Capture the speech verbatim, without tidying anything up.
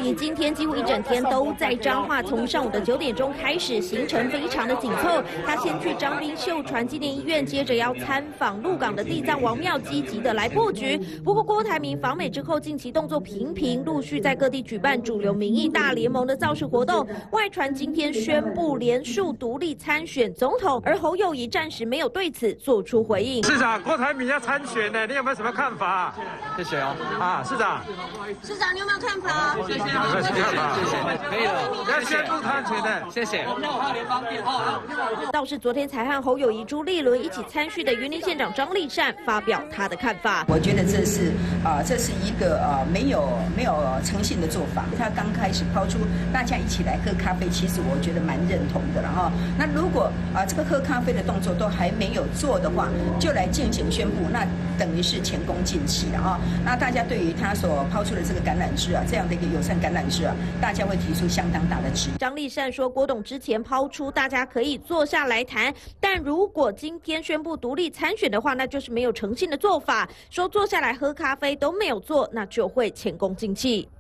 米今天几乎一整天都在彰化，从上午的九点钟开始，行程非常的紧凑。他先去彰滨秀传纪念医院，接着要参访鹿港的地藏王庙，积极的来布局。不过郭台铭访美之后，近期动作频频，陆续在各地举办主流民意大联盟的造势活动。外传今天宣布连署独立参选总统，而侯友宜暂时没有对此做出回应。 市长，郭台铭要参选呢，你有没有什么看法？谢谢哦。啊，市长， 市长你有没有看法？ 谢谢，有没有什么看法？谢谢，可以了，要宣布参选的，谢谢。 倒是昨天才和侯友宜、朱立伦一起参叙的云林县长张丽善发表他的看法。 我觉得这是啊、呃，这是一个呃没有没有诚信的做法。他刚开始抛出大家一起来喝咖啡，其实我觉得蛮认同的了哈。那如果啊、呃、这个喝咖啡的动作都还没有做的话，就来进行宣布，那等于是前功尽弃了哈。那大家对于他所抛出的这个橄榄枝啊，这样的一个友善橄榄枝啊，大家会提出相当大的质疑。 张丽善说，郭董之前抛出大家可以坐下来谈，但如果今天宣布独立参选的话，那就是没有诚信的做法。说坐下来喝咖啡都没有做，那就会前功尽弃。